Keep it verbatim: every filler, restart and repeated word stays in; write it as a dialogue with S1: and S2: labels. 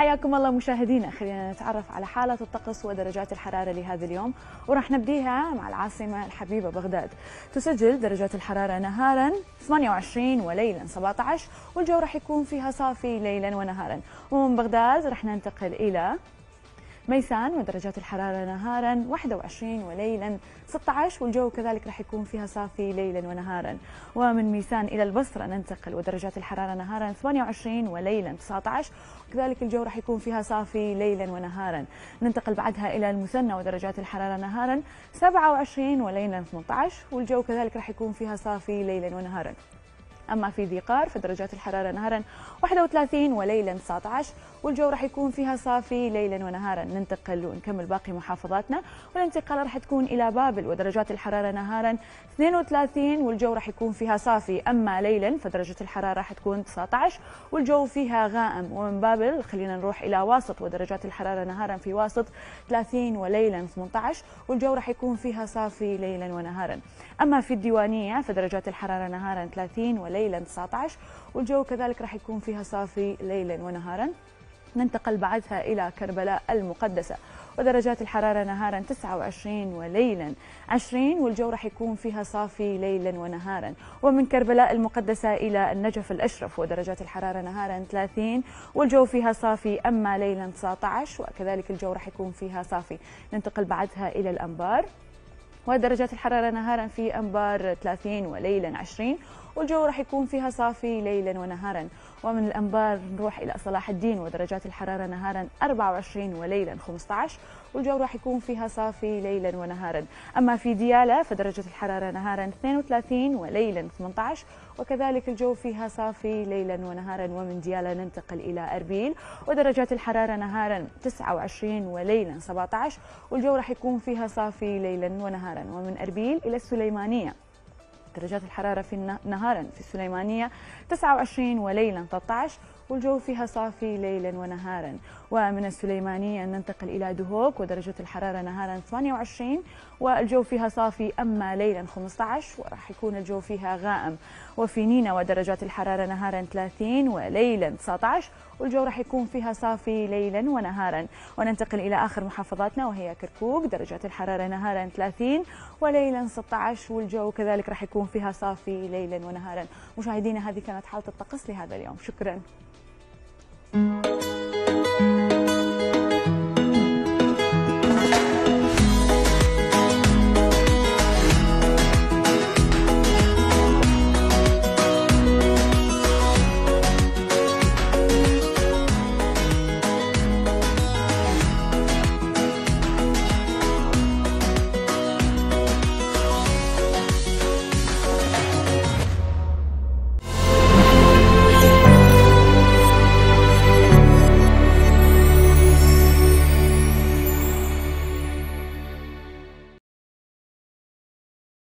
S1: حياكم الله مشاهدينا. خلينا نتعرف على حالة الطقس ودرجات الحرارة لهذا اليوم، وراح نبديها مع العاصمة الحبيبة بغداد. تسجل درجات الحرارة نهارا ثمانية وعشرين وليلا سبعة عشر، والجو راح يكون فيها صافي ليلا ونهارا. ومن بغداد راح ننتقل إلى ميسان، ودرجات الحرارة نهارا واحد وعشرين وليلا ستة عشر، والجو كذلك راح يكون فيها صافي ليلا ونهارا. ومن ميسان إلى البصرة ننتقل، ودرجات الحرارة نهارا ثمانية وعشرين وليلا تسعة عشر، وكذلك الجو راح يكون فيها صافي ليلا ونهارا. ننتقل بعدها إلى المثنى، ودرجات الحرارة نهارا سبعة وعشرين وليلا ثمانية عشر، والجو كذلك راح يكون فيها صافي ليلا ونهارا. أما في ذي قار فدرجات الحرارة نهارا واحد وثلاثين وليلا تسعة عشر، والجو راح يكون فيها صافي ليلا ونهارا. ننتقل ونكمل باقي محافظاتنا، والانتقال راح تكون إلى بابل، ودرجات الحرارة نهارا اثنين وثلاثين، والجو راح يكون فيها صافي. أما ليلا فدرجة الحرارة راح تكون تسعة عشر، والجو فيها غائم. ومن بابل خلينا نروح إلى واسط، ودرجات الحرارة نهارا في واسط ثلاثين وليلا ثمانية عشر، والجو راح يكون فيها صافي ليلا ونهارا. أما في الديوانية فدرجات الحرارة نهارا ثلاثين وليلا تسعة عشر، والجو كذلك راح يكون فيها صافي ليلا ونهارا. ننتقل بعدها إلى كربلاء المقدسة، ودرجات الحرارة نهارا تسعة وعشرين وليلا عشرين، والجو راح يكون فيها صافي ليلا ونهارا. ومن كربلاء المقدسة إلى النجف الأشرف، ودرجات الحرارة نهارا ثلاثين، والجو فيها صافي. أما ليلا تسعة عشر، وكذلك الجو راح يكون فيها صافي. ننتقل بعدها إلى الأنبار، ودرجات الحرارة نهارا في أنبار ثلاثين وليلا عشرين، والجو راح يكون فيها صافي ليلا ونهارا. ومن الأنبار نروح إلى صلاح الدين، ودرجات الحرارة نهارا أربعة وعشرين وليلا خمسة عشر، والجو راح يكون فيها صافي ليلا ونهارا. أما في ديالى فدرجة الحرارة نهارا اثنين وثلاثين وليلا ثمانية عشر، وكذلك الجو فيها صافي ليلا ونهارا. ومن ديالى ننتقل إلى أربيل، ودرجات الحرارة نهارا تسعة وعشرين وليلا سبعة عشر، والجو راح يكون فيها صافي ليلا ونهارا. ومن أربيل إلى السليمانية، درجات الحرارة في نهارا في السليمانية تسعة وعشرين وليلا ثلاثة عشر، والجو فيها صافي ليلا ونهارا. ومن السليمانية ننتقل إلى دهوك، ودرجة الحرارة نهارا ثمانية وعشرين، والجو فيها صافي. أما ليلا خمسة عشر، وراح يكون الجو فيها غائم. وفي نينا ودرجات الحرارة نهارا ثلاثين وليلا تسعة عشر، والجو راح يكون فيها صافي ليلا ونهارا. وننتقل إلى آخر محافظاتنا وهي كركوك، درجات الحرارة نهارا ثلاثين وليلا ستة عشر، والجو كذلك راح يكون فيها صافي ليلا ونهارا. مشاهدينا هذه كانت حالة الطقس لهذا اليوم، شكرا.